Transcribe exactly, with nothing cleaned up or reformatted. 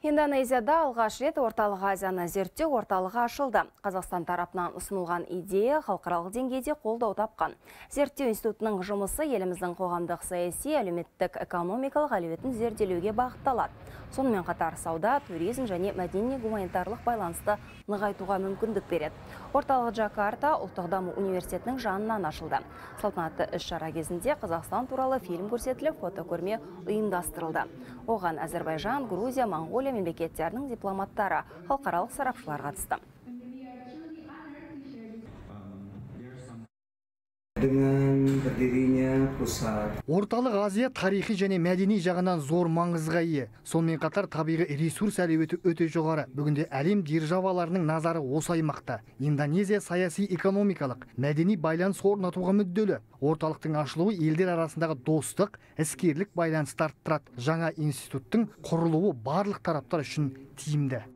Индонезияда алғаш рет орталық Азияны зерттеу орталығы ашылды. Қазақстан тарапынан ұсынылған идея халықаралық деңгейде қолдау тапқан. Зерттеу институтының жұмысы еліміздің қоғамдық саяси, әлеуметтік, экономикалық әлеуетін зерделеуге бағытталады. Сонымен қатар сауда, туризм және мәдени гуманитарлық байланысты нығайтуға мүмкіндік береді. Орталық Джакарта ұлттық даму университетінің жанынан ашылды. Салтанатты іс-шара кезінде Қазақстан туралы фильм көрсетіліп, фотокөрме ұйымдастырылды. Оған Әзербайжан, Грузия, Монғолия мемлекеттерінің дипломаттары, халықаралық сарапшылар қатысты. Орталық Азия тарихи және мәдени жағынан зор маңызға ие. Сонымен қатар табиғи ресурс әлеуеті өте жоғары. Бүгінде әлем державаларының назары осы аймақта. Индонезия саяси экономикалық, мәдени байланыс орнатуға мүдделі. Орталықтың ашылуы елдер арасындағы достық, іскерлік байланысты арттырады. Жаңа институттың құрылуы барлық тараптар үшін тиімді.